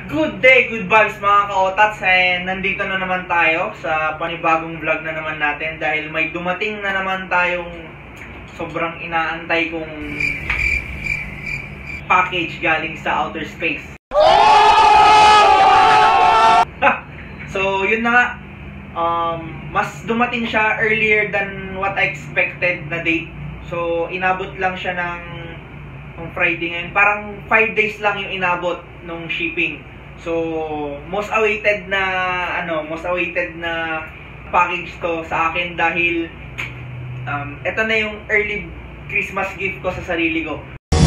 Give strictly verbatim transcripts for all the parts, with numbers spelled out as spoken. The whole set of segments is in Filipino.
Good day, good vibes mga ka-otats, and nandito na naman tayo sa panibagong vlog na naman natin dahil may dumating na naman tayong sobrang inaantay kong package galing sa outer space. So yun na nga, um, mas dumating siya earlier than what I expected na date. So inabot lang siya ng, ng Friday ngayon, parang five days lang yung inabot nung shipping. So, most awaited na ano, most awaited na package to sa akin dahil um, ito na yung early Christmas gift ko sa sarili ko.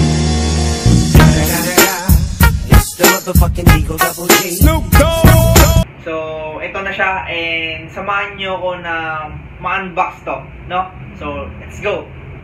So, ito na siya and samahan nyo ko na ma-unbox to, no? So, let's go!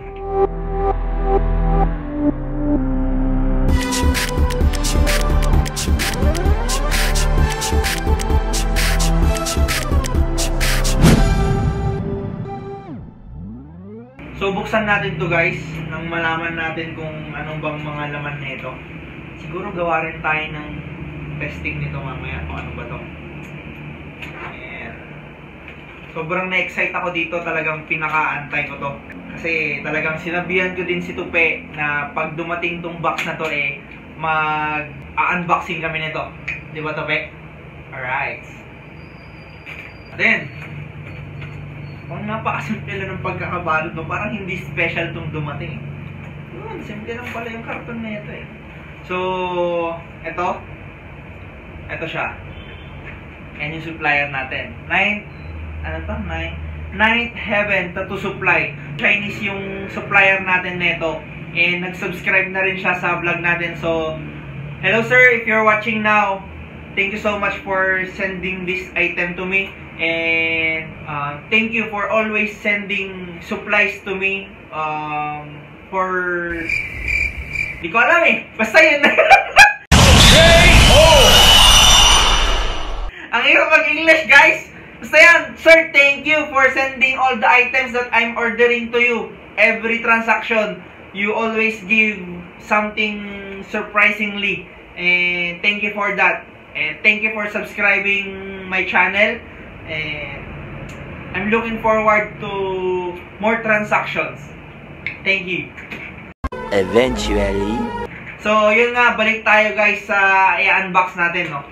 So, buksan natin to guys, nang malaman natin kung anong bang mga laman nito. Siguro gawa rin tayo ng testing nito mamaya kung ano ba to. Ayan. Sobrang na-excite ako dito, talagang pinaka-antay ko to. Kasi talagang sinabihan ko din si Tupe na pag dumating tong box na to eh, mag-unboxing kami nito. Di ba Tupe? Alright. Then, kung napakasimple lang ng pagkakabalot mo, parang hindi special itong dumating. Yun, simple lang pala yung karton na ito eh. So, ito. Ito siya. Yan yung supplier natin. Ninth, ano to? Ninth, Ninth Heaven Tattoo Supply. Chinese yung supplier natin nito. And nag-subscribe na rin siya sa vlog natin. So, hello sir, if you're watching now, thank you so much for sending this item to me. And uh, thank you for always sending supplies to me um, for... Di ko alam eh. Basta yun. Ang hirap mag-English guys. Basta yan. Sir, thank you for sending all the items that I'm ordering to you. Every transaction, you always give something surprisingly. And thank you for that. And thank you for subscribing my channel. And I'm looking forward to more transactions. Thank you. Eventually. So, yun nga, balik tayo guys sa i-unbox natin, no?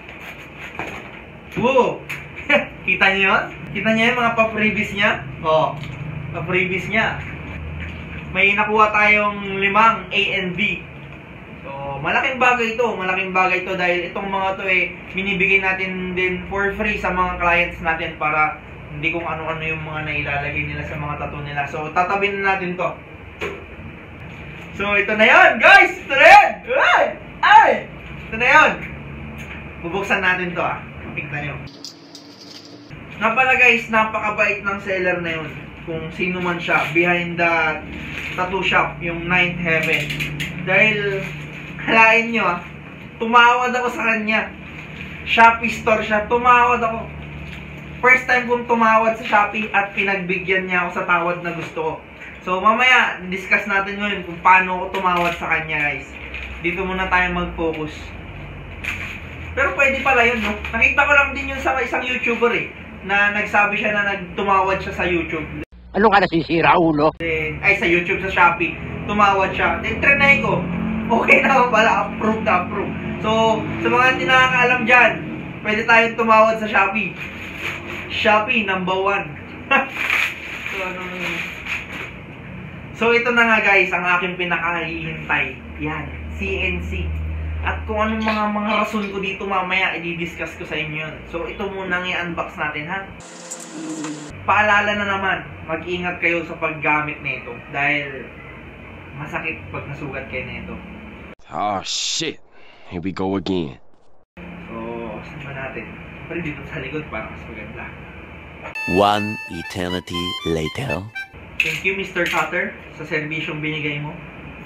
Woo! Kita niyo yun? Kita niyo yung mga pa-freebies niya? Oh, pa-freebies niya. May nakuha tayong limang A and B. So, malaking bagay ito. Malaking bagay ito dahil itong mga to eh, binibigay natin din for free sa mga clients natin para hindi kung ano-ano yung mga nailalagay nila sa mga tattoo nila. So, tatabin na natin to. So, ito na yun, guys! Ito na yun! Ay! Ay! Ito na yun! Bubuksan natin to ah. Tingnan nyo. Nga pala guys, napakabait ng seller na yun. Kung sino man siya, behind the tattoo shop, yung Ninth Heaven. Dahil, halain nyo ah, tumawad ako sa kanya. Shopee store siya, tumawad ako. First time kong tumawad sa Shopee at pinagbigyan niya ako sa tawad na gusto ko. So mamaya, discuss natin ngayon kung paano ako tumawad sa kanya guys. Dito muna tayo mag-focus. Pero pwede pala yun, no? Nakita ko lang din yun sa isang YouTuber eh, na nagsabi siya na nagtumawad siya sa YouTube. Ano ka nasisira, ulo? Then, ay, sa YouTube, sa Shopee, tumawad siya. Then, trinay ko. Okay na pala, approve na approve. So, sa mga hindi nakakaalam dyan, pwede tayong tumawad sa Shopee. Shopee, number one. So, ano... So, ito na nga guys, ang aking pinakahihintay. Yan, C N C. At kung anong mga mga rason ko dito mamaya, i-discuss ko sa inyo yun. So, ito muna ang i-unbox natin, ha? Paalala na naman, mag-ingat kayo sa paggamit nito. Dahil, masakit pag nasugat kayo nito. Oh, shit. Here we go again. So, saan ba natin? Pero dito sa likod, parang mas maganda. One eternity later. Thank you, Mister Cutter, sa serbisyong binigay mo.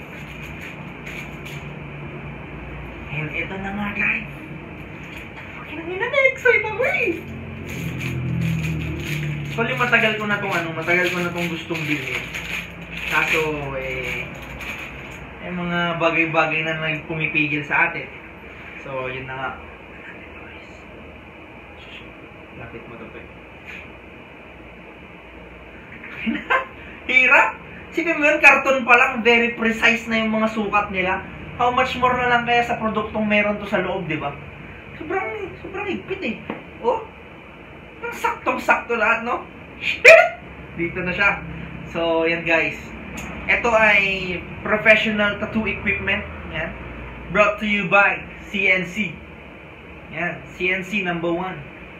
And ito na nga, guys. Fucking na na-excite ako eh. Actually, matagal ko na itong ano, matagal ko na itong gustong bilhin. Kaso, eh, eh mga bagay-bagay na nagpumipigil sa atin. So, yun na nga. Lapit mo to, pe. Hirap! Sipin mo yun, karton pa lang, very precise na yung mga sukat nila. How much more na lang kaya sa produktong meron to sa loob, di ba? Sobrang, sobrang higpit eh. Oh, saktong-sakto lahat, no? Shit! Dito na siya. So, yan guys. Ito ay professional tattoo equipment. Yan. Brought to you by C N C. Yan. C N C number one.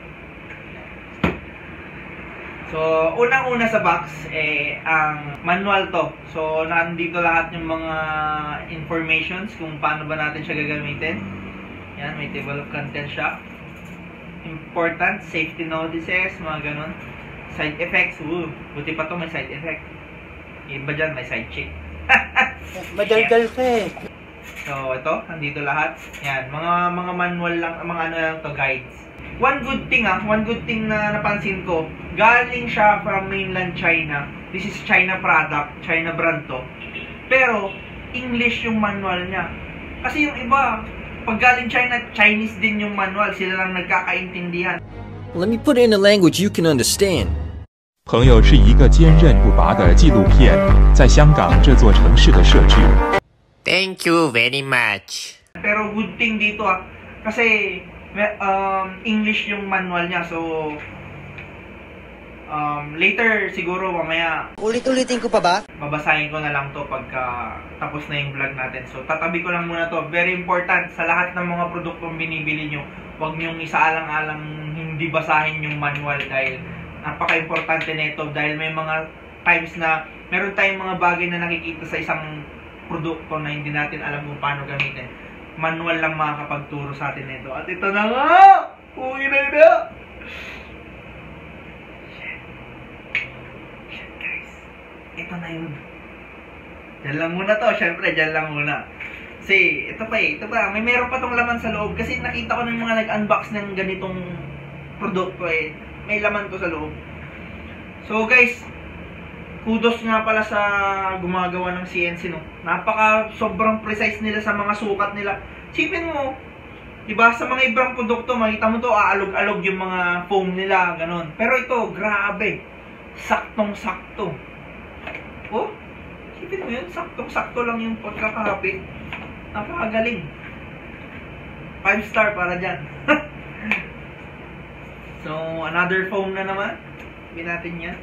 So, unang-una sa box, eh, ang manual to. So, nandito lahat yung mga informations kung paano ba natin siya gagamitin. Yan, may table of contents siya. Important, safety notices, mga ganun. Side effects, woo, buti pa to may side effect. Iba dyan, may side chick. Madaldal ka eh. So, ito, nandito lahat. Yan, mga mga manual lang, mga ano lang to, guides. One good thing ah, one good thing na napansin ko, galing siya from mainland China. This is China product, China brand to. Pero, English yung manual niya. Kasi yung iba, pag galing China, Chinese din yung manual. Sila lang nagkakaintindihan. Let me put it in a language you can understand. 朋友是一个坚韧不拔的纪录片，在香港这座城市的设置。 Thank you very much. Pero good thing dito ah, kasi um, English yung manual niya. So, um, later siguro mamaya Ulit-ulitin ko pa ba? babasahin ko na lang to pagka tapos na yung vlog natin. So, tatabi ko lang muna to. Very important sa lahat ng mga produktong binibili nyo. Huwag nyong isaalang-alang hindi basahin yung manual dahil napaka-importante nito dahil may mga times na meron tayong mga bagay na nakikita sa isang produkto na hindi natin alam kung paano gamitin. Manual lang makakapagturo sa atin nito. At ito na nga! Uwi na na! Shit. Shit, guys. Ito na yun. Diyan lang muna to. Siyempre, diyan lang muna. Kasi, ito pa eh. Ito pa. May meron pa tong laman sa loob. Kasi nakita ko ng mga nag-unbox ng ganitong produkto eh. May laman to sa loob. So, guys, kudos nga pala sa gumagawa ng C N C, no? Napaka sobrang precise nila sa mga sukat nila. Sipin mo, diba, sa mga ibang produkto, makita mo to, aalog-alog yung mga foam nila, ganun. Pero ito, grabe. Saktong-sakto. Oh, sipin mo yun, saktong-sakto lang yung pagkakahapit. Napakagaling. five star para dyan. So, another foam na naman. Sabihin natin yan.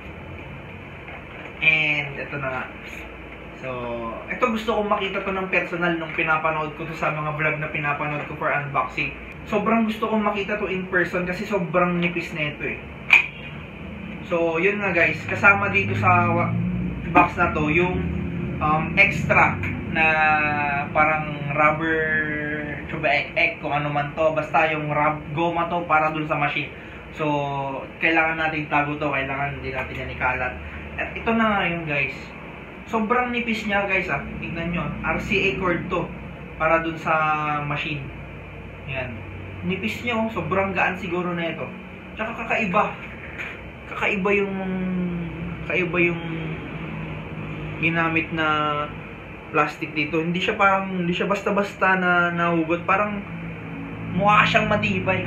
And, ito na nga. So, ito gusto kong makita to ng personal nung pinapanood ko to sa mga vlog na pinapanood ko for unboxing. Sobrang gusto kong makita to in person kasi sobrang nipis na ito eh. So, yun nga guys. Kasama dito sa box na to, yung um, extra na parang rubber chuba ek, ek kung ano man to. Basta yung rub, goma to para dun sa machine. So, kailangan natin tago to. Kailangan hindi natin yan ikalat. At ito na nga yun guys. Sobrang nipis niya guys ah. Tignan nyo. R C A cord to. Para dun sa machine. Yan. Nipis niya oh. Sobrang gaan siguro na ito. Tsaka kakaiba. Kakaiba yung... Kakaiba yung... ginamit na plastic dito. Hindi siya parang... Hindi siya basta-basta na nahugot. Parang... Mukha siyang matibay.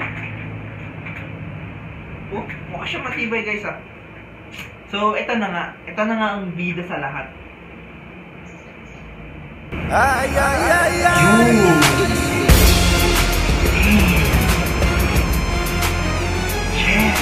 Oh, mukha siyang matibay guys ah. So, ito na nga. Ito na nga ang bida sa lahat. Ay, ay, ay, ay! Yeah.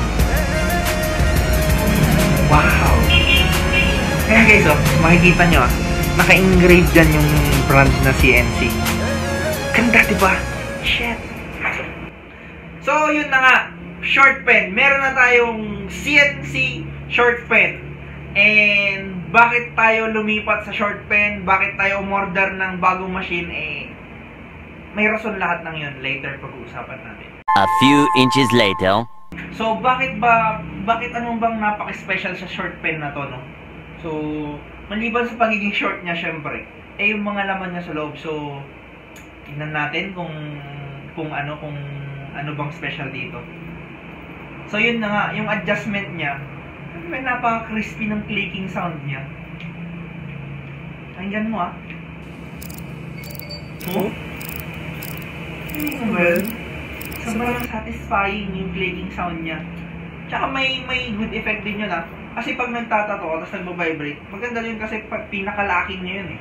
Wow! Kaya guys, oh, makikita nyo ah. Naka-engrave dyan yung brand na C N C. Ganda, diba? Shit! So, yun na nga. Short pen. Meron na tayong C N C short pen. And bakit tayo lumipat sa short pen? Bakit tayo umorder ng bagong machine? Eh, may rason lahat ng yun. Later pag-uusapan natin. A few inches later. So, bakit ba, bakit anong bang napaka-special sa short pen na to, no? So, maliban sa pagiging short niya, syempre, eh, yung mga laman niya sa loob. So, tingnan natin kung, kung ano, kung ano bang special dito. So, yun na nga, yung adjustment niya, may napaka-crispy ng clicking sound niya. Pakinggan mo ah. Oh? Well, sobrang satisfying yung clicking sound niya. Tsaka may may good effect din yun ah. Kasi pag nagtatato ka, tapos nagbabibrate, maganda yun kasi pinaka-locking niya yun eh.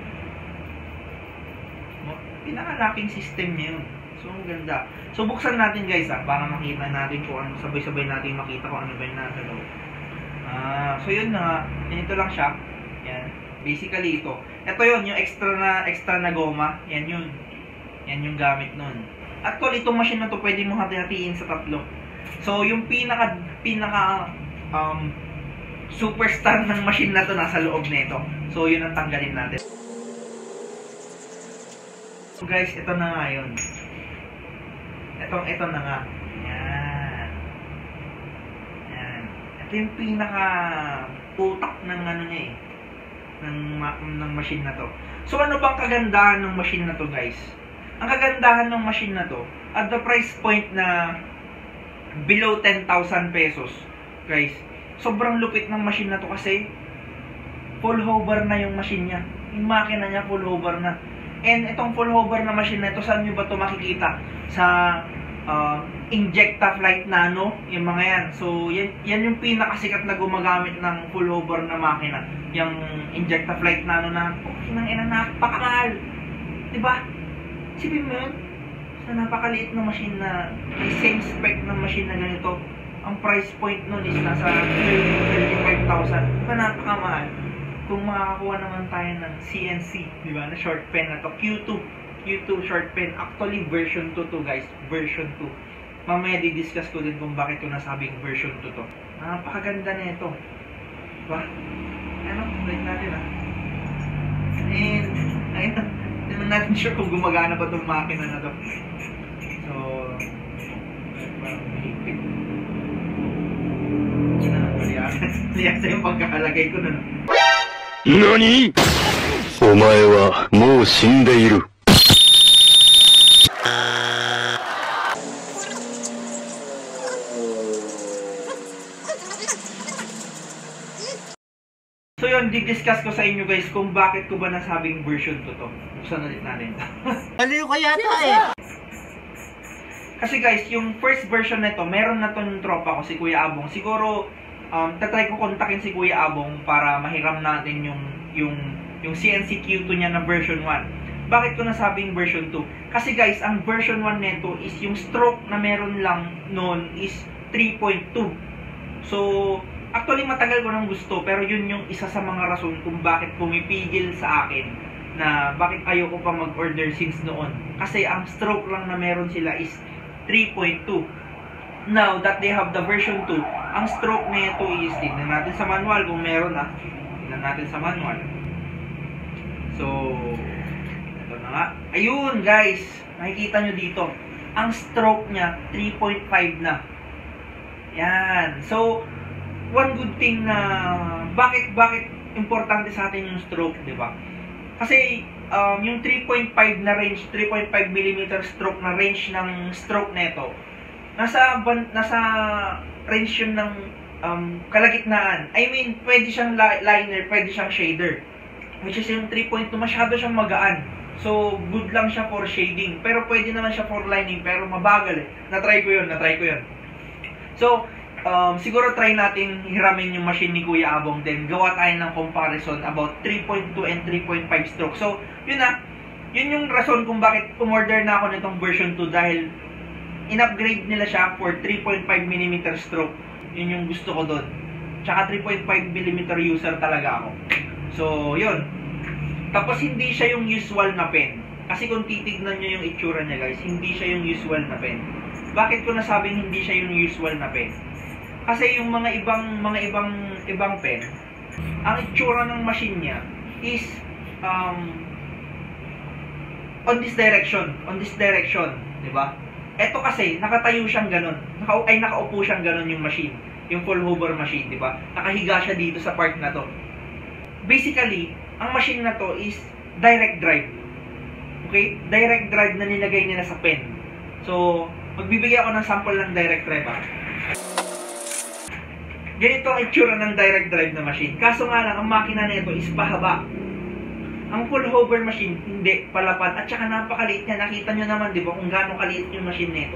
Pinaka-locking system niya yun. So, ang ganda. So, buksan natin guys ah, para makita natin kung ano, sabay-sabay natin makita kung ano ba yung nasa loob. Ah, so yun na, ganito lang siya. Yan. Basically ito. Ito yun, yung extra na extra na goma. Yan yun. Yan yung gamit nun. Actually, itong machine na to pwede mo hati-hatiin sa tatlo. So, yung pinaka pinaka um, superstar ng machine na to nasa loob nito. So, yun ang tanggalin natin. So, guys, ito na nga yun. Itong ito na nga. Yan. Yan. Ito yung pinaka utak ng ano niya eh. Ng, ng machine na to. So, ano bang kagandahan ng machine na to, guys? Ang kagandahan ng machine na to, at the price point na below ten thousand pesos, guys, sobrang lupit ng machine na to kasi full hover na yung machine niya. Yung makina niya full hover na. And itong full hover na machine na ito, saan nyo ba ito makikita? Sa uh, Injecta Flight Nano, yung mga yan. So, yan, yan yung pinakasikat na gumagamit ng full hover na makina. Yung Injecta Flight Nano na, oh, inang ina, napakamahal. Diba? Sipin mo yun? Sa napakaliit na machine na may same spec ng machine na ganito, ang price point nun is nasa thirty-five thousand. Diba napakamahal? Kung makakakuha naman tayo ng C N C, di ba, na short pen na to, Q two, Q two short pen, actually version two to guys, version two. Mamaya di-discuss ko din kung bakit ko nasabing version two to. Napakaganda na ito. Diba? Ano, break natin ah. And, ayun, hindi naman natin sure kung gumagana pa itong makina na to. So, parang mahigpit. Liyasa yung pagkakalagay ko nun. NANI?! お前はもう死んでいる。 So yun, di-discuss ko sa inyo guys kung bakit ko ba nasabing version two to. Buksan ulit natin. Aliw ka yata eh. Kasi guys, yung first version na ito, meron na to ng tropa ko, si Kuya Abong. Siguro, um, tatry ko kontakin si Kuya Abong para mahiram natin yung yung yung C N C Q two niya na version one. Bakit ko nasabing version two? Kasi guys, ang version one nito is yung stroke na meron lang noon is three point two. So, actually matagal ko nang gusto, pero yun yung isa sa mga rason kung bakit pumipigil sa akin na bakit ayoko pa mag-order since noon. Kasi ang stroke lang na meron sila is three point two. Now that they have the version two, ang stroke nito is, tingnan natin sa manual kung meron ah. Tingnan natin sa manual. So, ito na nga. Ayun guys, nakikita nyo dito. Ang stroke niya, three point five na. Yan. So, one good thing na, bakit, bakit importante sa atin yung stroke, di ba? Kasi, um, yung three point five na range, three point five millimeter stroke na range ng stroke neto, nasa, nasa range yun ng um, kalagitnaan. I mean, pwede siyang liner, pwede siyang shader. Which is yung three point two, masyado siyang magaan. So, good lang siya for shading. Pero pwede naman siya for lining, pero mabagal eh. Na-try ko yun, na-try ko yun. So, um, siguro try natin hiramin yung machine ni Kuya Abong, then gawa tayo ng comparison about three point two and three point five stroke. So, yun na. Yun yung rason kung bakit umorder na ako nitong version two, dahil in-upgrade nila siya for three point five millimeter stroke. Yun yung gusto ko doon. Tsaka three point five millimeter user talaga ako. So, yun. Tapos, hindi siya yung usual na pen. Kasi kung titignan nyo yung itsura niya, guys, hindi siya yung usual na pen. Bakit ko nasabing hindi siya yung usual na pen? Kasi yung mga ibang, mga ibang, ibang pen, ang itsura ng machine niya is, um, on this direction. On this direction. Diba? Ito kasi, nakatayo siyang ganun. Naka, ay, nakaupo siyang ganun yung machine. Yung full hover machine, diba? Nakahiga siya dito sa part na to. Basically, ang machine na to is direct drive. Okay? Direct drive na nilagay nila sa pen. So, magbibigay ako ng sample ng direct drive ah. Ganito ang itsura ng direct drive na machine. Kaso nga lang, ang makina nito is pahaba. Ang full hover machine, hindi, palapad. At saka napakaliit niya. Nakita nyo naman, di ba, kung gaano kaliit yung machine nito.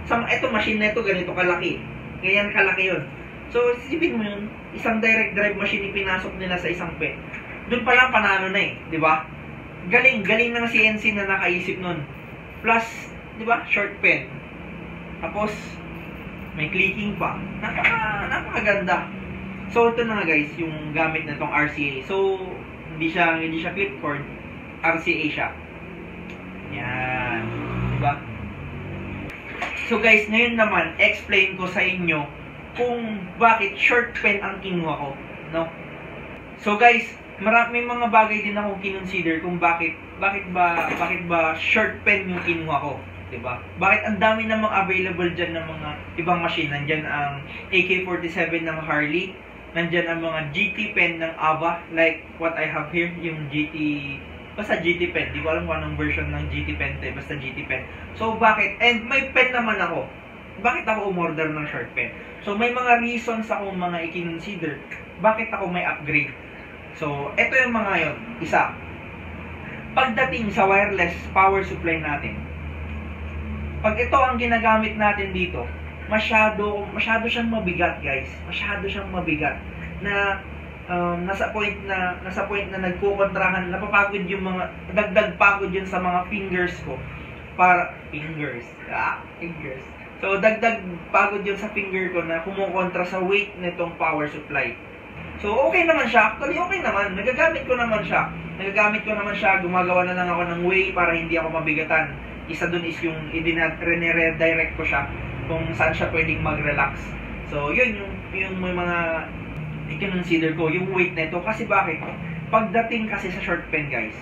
Sa, eto, machine na ito, ganito kalaki. Ganyan kalaki yun. So, isipin mo yun, isang direct drive machine yung pinasok nila sa isang pen. Doon pa lang panalo na eh, di ba? Galing, galing ng C N C na nakaisip nun. Plus, di ba, short pen. Tapos, may clicking pa. Napaka, napakaganda. So, ito na nga guys, yung gamit na itong R C A. So, hindi siya, hindi siya clip cord, R C A siya. Yan. Diba? So guys, ngayon naman, explain ko sa inyo kung bakit short pen ang kinuha ko. No? So guys, marami mga bagay din akong kinonsider kung bakit, bakit ba, bakit ba short pen yung kinuha ko. Diba? Bakit ang dami namang available dyan ng mga ibang machine. Nandyan ang A K forty-seven ng Harley. Nandyan ang mga G T pen ng Ava. Like what I have here, yung G T... Basta G T pen. Di ko alam kung anong version ng G T pen. Eh. Basta G T pen. So, bakit? And may pen naman ako. Bakit ako umorder ng short pen? So, may mga reasons ako mga i-consider. Bakit ako may upgrade? So, ito yung mga yon. Isa. Pagdating sa wireless power supply natin, pag ito ang ginagamit natin dito, masyado, masyado siyang mabigat, guys. Masyado siyang mabigat. Na... Um, nasa point na nasa point na nagkukontrahan, napapagod yung mga dagdag pagod yun sa mga fingers ko para fingers ah fingers so dagdag pagod yun sa finger ko na kumukontra sa weight nitong power supply. So okay naman siya, actually okay naman, nagagamit ko naman siya nagagamit ko naman siya gumagawa na lang ako ng way para hindi ako mabigatan. Isa dun is yung i-redirect ko siya kung saan siya pwedeng mag-relax. So yun yung yung may mga i-consider ko yung weight nito kasi bakit? Pagdating kasi sa short pen guys,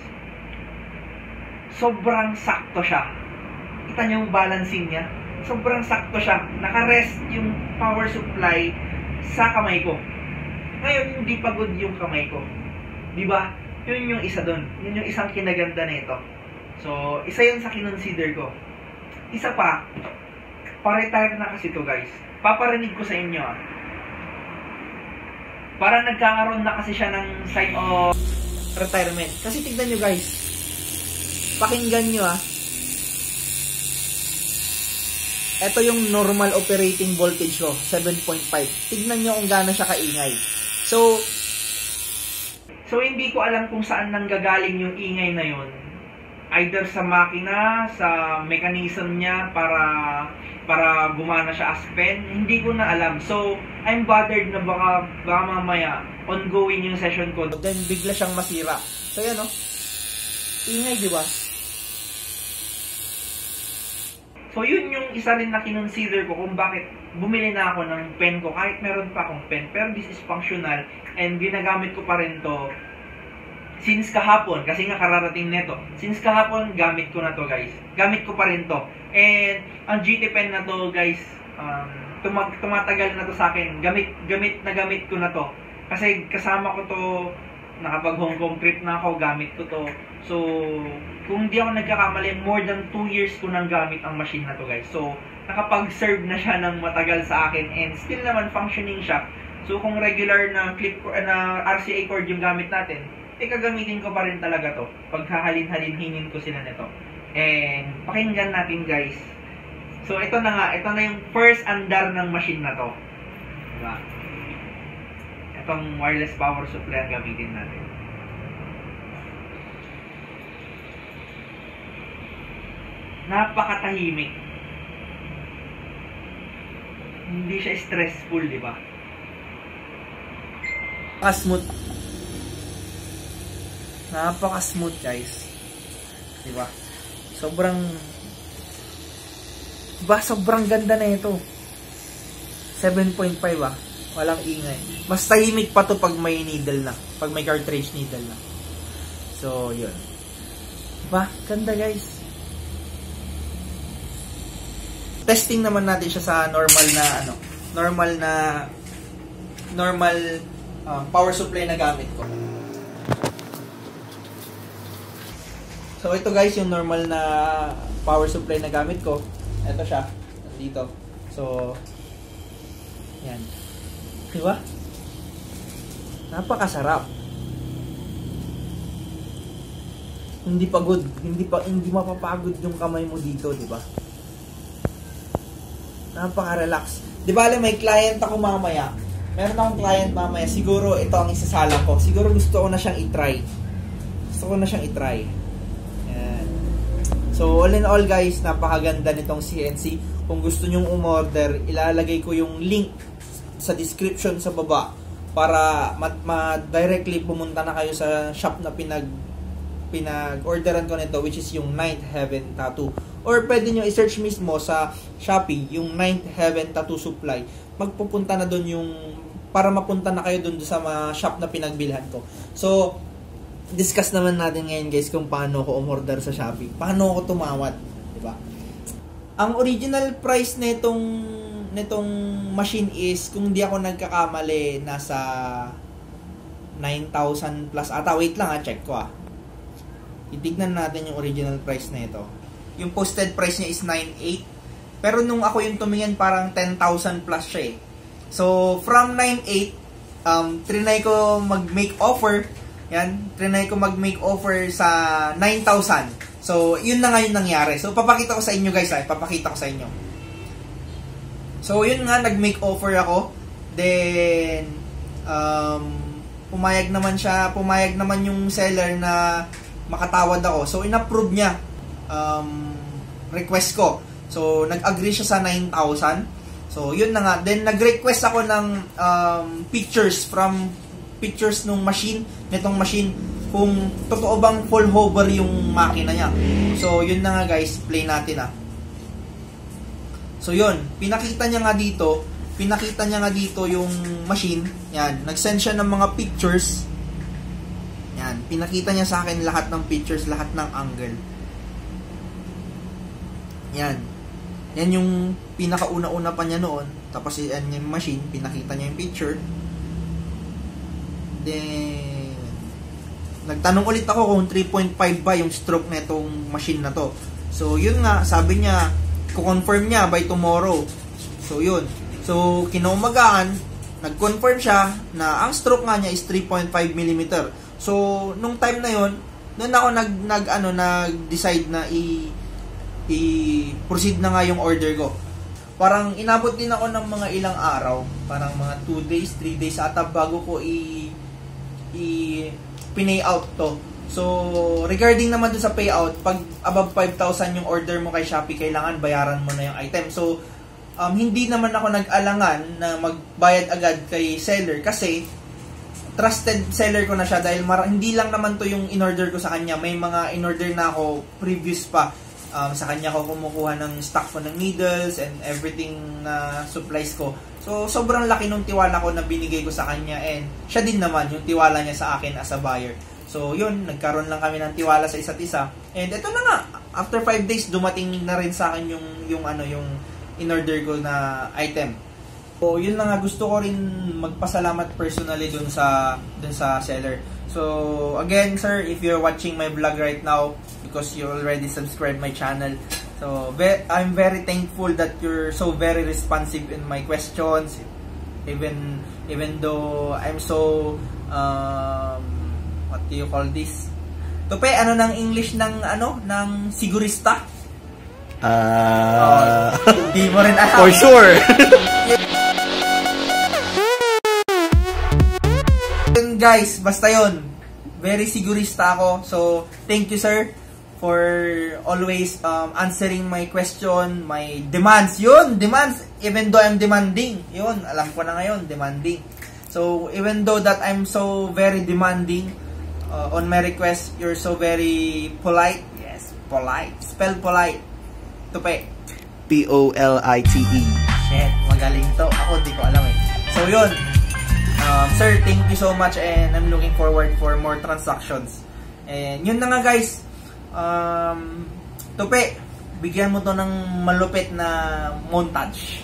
sobrang sakto siya. Kita niyo yung balancing niya? Sobrang sakto siya. Naka-rest yung power supply sa kamay ko. Ngayon, hindi pagod yung kamay ko. Di ba? Yun yung isa doon. Yun yung isang kinaganda na ito. So, isa yun sa kinonsider ko. Isa pa, pa-retire na kasi ito guys. Paparinig ko sa inyo ah. Para nagkakaroon na kasi siya ng sign of retirement. Kasi tignan nyo guys. Pakinggan nyo ah. Ito yung normal operating voltage ko. seven point five. Tignan nyo kung gaano siya kaingay. So, so hindi ko alam kung saan nanggagaling yung ingay na yun. Either sa makina, sa mechanism niya para para gumana siya as pen, hindi ko na alam. So, I'm bothered na baka, baka mamaya ongoing yung session ko. Then, bigla siyang masira. So, yan o. Ingay, di ba? So, yun yung isa rin na kinonsider ko kung bakit bumili na ako ng pen ko. Kahit meron pa akong pen. Pero this is functional and ginagamit ko pa rin to since kahapon, kasi nga kararating neto. Since kahapon, gamit ko na to guys. Gamit ko pa rin to. And, ang G T pen na to guys, um, tumag tumatagal na to sa akin. Gamit, gamit na gamit ko na to. Kasi kasama ko to, nakapag Hong Kong trip na ako, gamit ko to. So, kung di ako nagkakamali, more than two years ko nang gamit ang machine na to guys. So, nakapag-serve na siya ng matagal sa akin and still naman functioning siya. So, kung regular na clip na R C A cord yung gamit natin, eh kagamitin ko pa rin talaga to. Pagkahalin-halinhinin ko sila nito. And pakinggan natin guys. So ito na nga, ito na yung first andar ng machine na to. Diba? Itong wireless power supply ang gamitin natin. Napakatahimik. Hindi siya stressful, di ba? Smooth. Napaka-smooth guys. Diba? Sobrang Diba? Sobrang ganda na ito. seven point five ah. Walang ingay. Mas tahimik pa to pag may needle na. Pag may cartridge needle na. So, yun. Diba? Ganda guys. Testing naman natin siya sa normal na ano. Normal na normal uh, power supply na gamit ko. So, ito guys, yung normal na power supply na gamit ko. Ito siya. Dito. So, yan. Diba? Napakasarap. Hindi pagod. Hindi pa hindi mapapagod yung kamay mo dito, diba? Napaka-relax. Di ba, may client ako mamaya. Meron akong client mamaya. Siguro ito ang isasalang ko. Siguro gusto ko na siyang i-try. Gusto ko na siyang i-try. Yan. So, all in all guys, napakaganda nitong C N C. Kung gusto nyong umorder, ilalagay ko yung link sa description sa baba para ma-directly ma pumunta na kayo sa shop na pinag pinag-orderan ko nito, which is yung Ninth Heaven Tattoo. Or pwede nyo i-search mismo sa Shopee, yung Ninth Heaven Tattoo Supply. Magpupunta na doon yung, para mapunta na kayo doon sa mga shop na pinagbilhan ko. So, discuss naman natin ngayon guys kung paano ko umorder sa Shopee. Paano ako tumawad, di ba? Ang original price nitong nitong machine is, kung di ako nagkakamali, nasa nine thousand plus ata. Wait lang ha, check ko ah. Itignan natin yung original price na ito. Yung posted price niya is nine eight. Pero nung ako yung tumingin, parang ten thousand plus siya eh. So, from nine eight, um, trinay ko mag-make offer. Yan, trinay ko mag-make offer sa nine thousand. So, yun na nga yung nangyari. So, papakita ko sa inyo guys ha. Papakita ko sa inyo. So, yun nga, nag-make offer ako. Then, um, pumayag naman siya, pumayag naman yung seller na makatawad ako. So, in-approve niya um, request ko. So, nag-agree siya sa nine thousand. So, yun na nga. Then, nag-request ako ng um, pictures from pictures nung machine, nitong machine, kung totoo bang full hover yung makina niya. So, yun na nga guys. Play natin ah. So, yun. Pinakita niya nga dito, pinakita niya nga dito yung machine. Yan. Nag-send siya ng mga pictures. Yan. Pinakita niya sa akin lahat ng pictures, lahat ng angle. Yan. Yan yung pinakauna-una pa niya noon. Tapos yan yung machine. Pinakita niya yung picture. Then, nagtanong ulit ako kung three point five ba yung stroke na itong machine na to. So, yun nga. Sabi niya, kukonfirm niya by tomorrow. So, yun. So, kinaumagahan, nag-confirm siya na ang stroke nga niya is three point five millimeter. So, nung time na yun, doon ako nag, nag, ano, nag-decide na i- i-proceed na nga yung order ko. Parang inabot din ako ng mga ilang araw. Parang mga two days, three days ata bago ko i- i- pinay out to. So, regarding naman dun sa payout, pag above five thousand yung order mo kay Shopee, kailangan bayaran mo na yung item. So, um, hindi naman ako nag-alangan na magbayad agad kay seller kasi trusted seller ko na siya dahil mar- hindi lang naman to yung in-order ko sa kanya. May mga in-order na ako previous pa. Um, sa kanya ko kumukuha ng stock ko ng needles and everything na uh, supplies ko. So, sobrang laki nung tiwala ko na binigay ko sa kanya and siya din naman yung tiwala niya sa akin as a buyer. So, yun, nagkaroon lang kami ng tiwala sa isa't isa. And ito na nga, after five days, dumating na rin sa akin yung, yung, ano, yung in-order ko na item. So, yun lang nga, gusto ko rin magpasalamat personally dun sa, dun sa seller. So, again, sir, if you're watching my vlog right now, because you already subscribed my channel, so, ve- I'm very thankful that you're so very responsive in my questions. Even, even though I'm so, um, what do you call this? Tupe, ano ng English ng ano ng sigurista? Ah, uh, hindi mo rin alam. For sure. Yun guys, basta yun. Very sigurista ako. So, thank you sir for always um, answering my question, my demands. Yun, demands. Even though I'm demanding. Yun, alam ko na ngayon, demanding. So, even though that I'm so very demanding, Uh, on my request, you're so very polite. Yes, polite. Spell polite. Tupe. P O L I T E. Shit, magaling to. Ako, di ko alam eh. So, yun. Um, sir, thank you so much and I'm looking forward for more transactions. And yun na nga guys. Um, Tupe, bigyan mo to ng malupit na montage.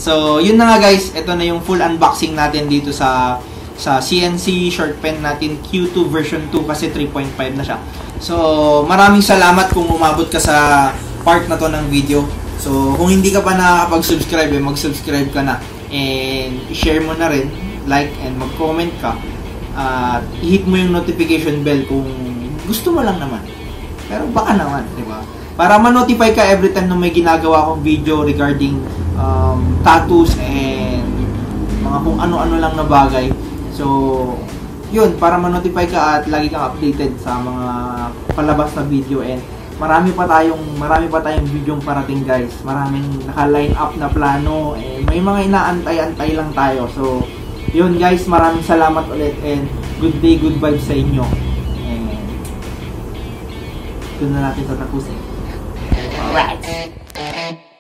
So, yun na nga guys. Ito na yung full unboxing natin dito sa sa C N C short pen natin Q two version two kasi three point five na siya. So, maraming salamat kung umabot ka sa part na to ng video. So, kung hindi ka pa nakakapag-subscribe, eh, mag-subscribe ka na. And, share mo na rin, like, and mag-comment ka. At, uh, i-hit mo yung notification bell kung gusto mo lang naman. Pero baka naman, di ba? Para ma-notify ka every time na may ginagawa akong video regarding um, tattoos and mga kung ano-ano lang na bagay. So, yun, para ma-notify ka at lagi kang updated sa mga palabas na video. And marami pa tayong marami pa tayong video parating guys. Maraming naka-line up na plano. Eh, may mga inaantay-antay lang tayo. So, yun guys, maraming salamat ulit and good day, good vibes sa inyo. And doon na natin tatapusin. Alright.